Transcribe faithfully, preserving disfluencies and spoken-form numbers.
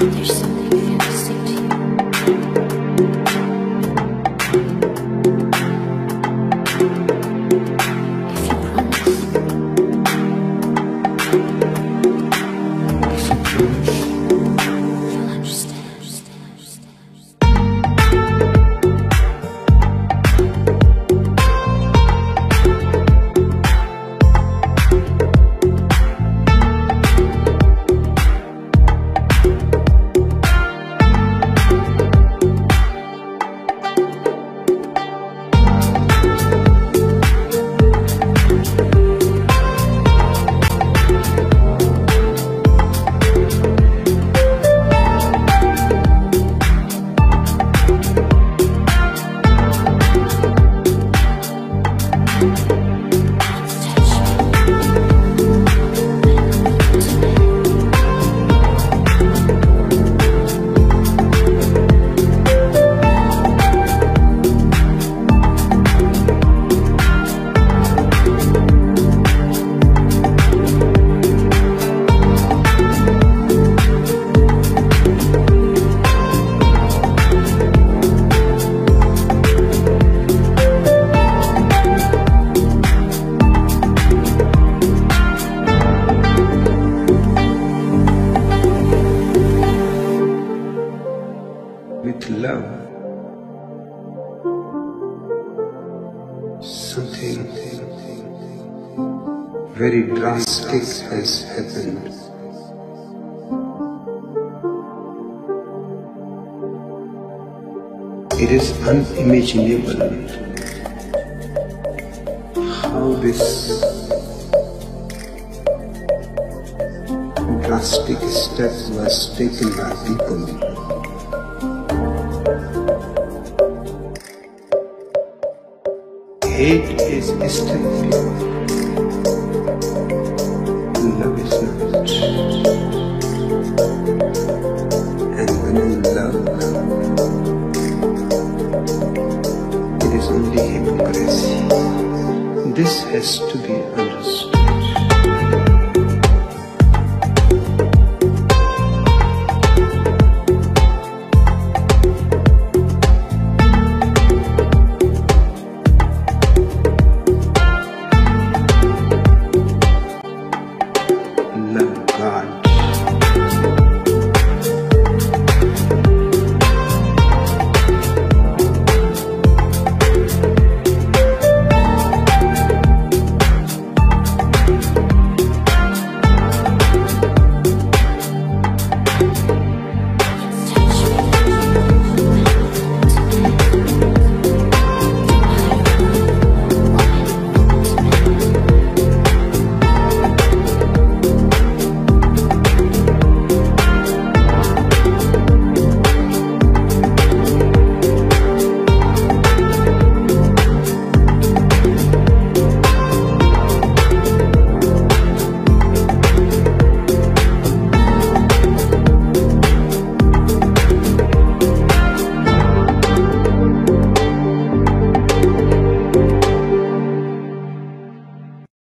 There's something I have to say to you. If you promise. If you promise, you'll understand. With love, something very drastic has happened. It is unimaginable how this drastic step was taken by people. Hate is still love is not. And when you love, it is only hypocrisy. This has to be understood. Love God.